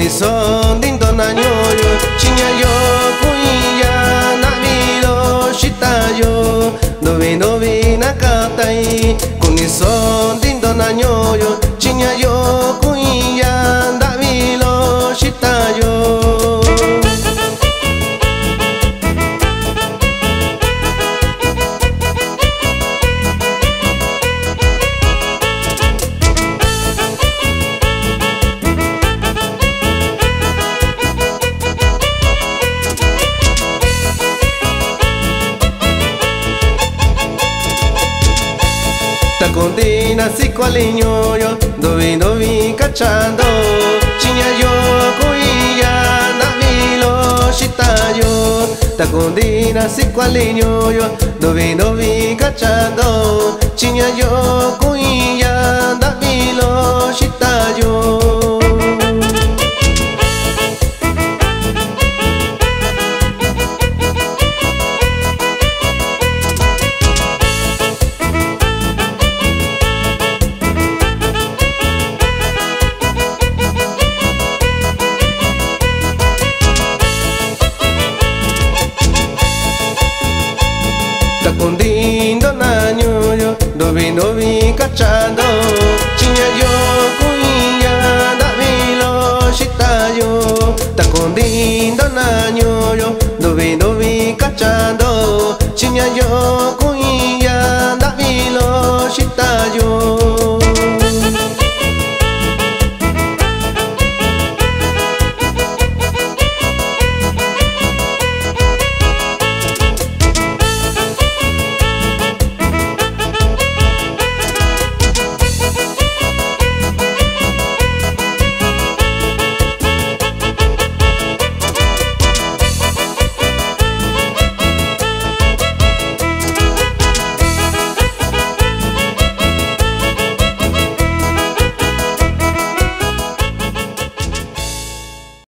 i soldi donna gnolo, cigna io cuia na vilo città io, dove na catai, con i soldi donna gnolo, cigna io cuia na vilo città io. Ta condina si quale gnolo, dove cacciando, cigna io cuia na vilo città io. Ta condina si quale gnolo, dove cacciando, cigna io cuia na vilo città io. Ta condina na gnolo, dove cacciando,